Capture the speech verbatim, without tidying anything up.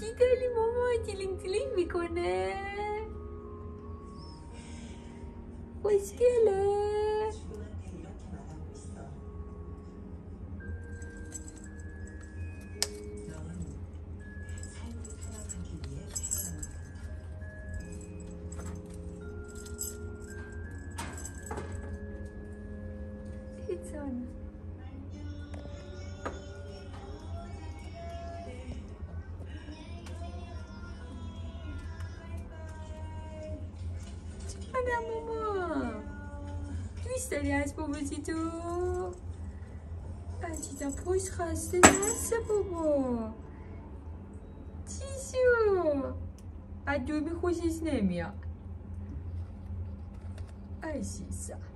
چی داری ماما؟ تیلینگ تیلینگ میکنه. خوشگله. هیچان چقدر ماما دوست داری اسباب بازی تو؟ عزیزم پشت خسته نسته بابا. چی شو؟ از دومی خوشش نمیاد عزیزم.